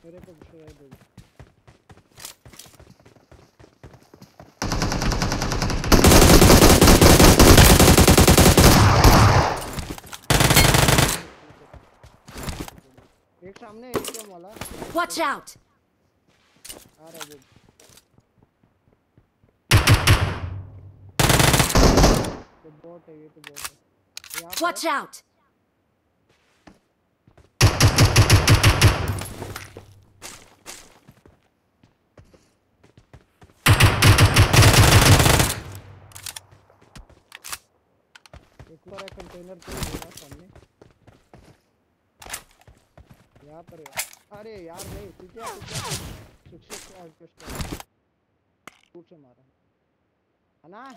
मेरे को शेयर दे दो। एक सामने एटीएम वाला। Watch out! आ रहा वो। तो बॉट है, ये तो बॉट है। यहाँ Watch out! एक और कंटेनर पे मेरा सामने। यहाँ पर है। अरे यार नहीं, पीछे शिक्षक ऑर्केस्ट्रा दूर से मारा है ना।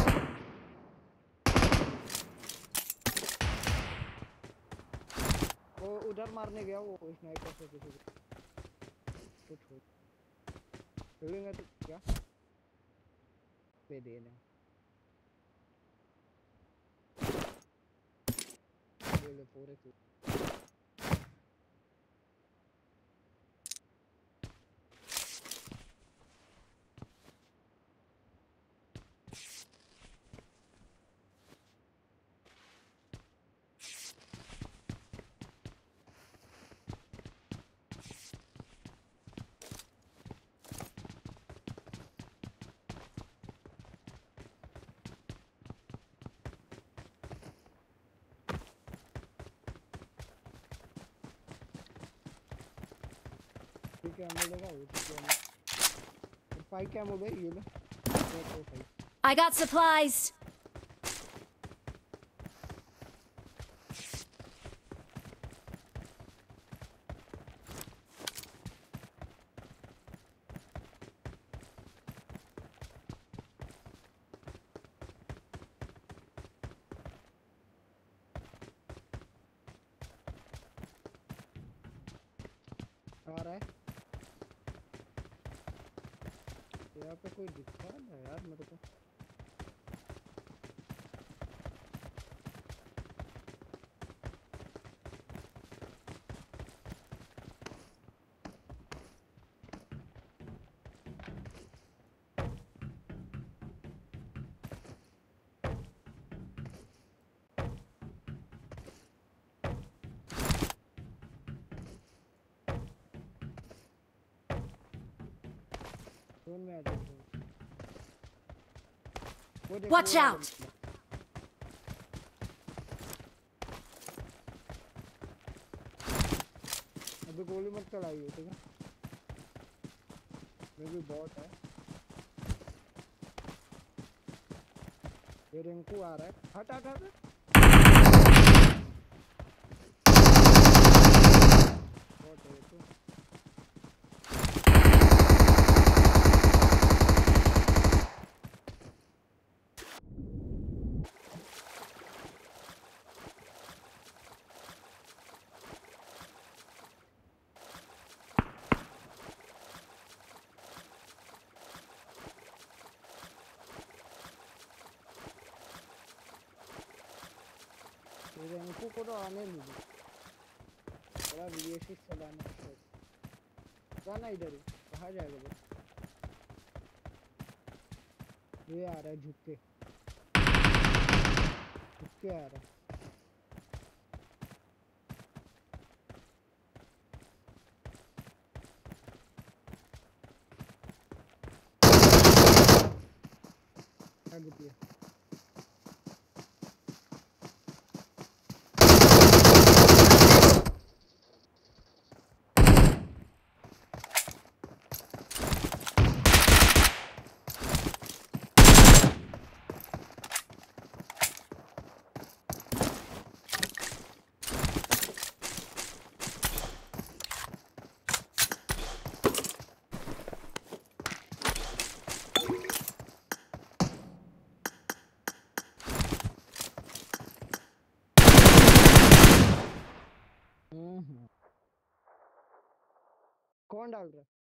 वो उधर मारने गया, वो स्नाइपर से किसी को तो छोड़ खेलेंगे तो क्या पे देने बोले पूरे को। ठीक है, हम लेगा वो ठीक है। फाइव क्या हो गई ये लो। I got supplies. आ रहा है यहाँ पे कोई दिखता है यार मेरे को। में आ जाओ। Watch out! अभी गोली मत चलाइए, ठीक है? ये भी बॉट है। ये रिंकू आ रहा है। हट हट हट। बॉट है ये तो। रिंकू को तो आने दीजिए, थोड़ा वीएसएस चलाना है। जाना इधर ही, कहाँ जाएगा वो? ये आ रहा है झुक के आ रहा है। दिया कौन डाल रहा है?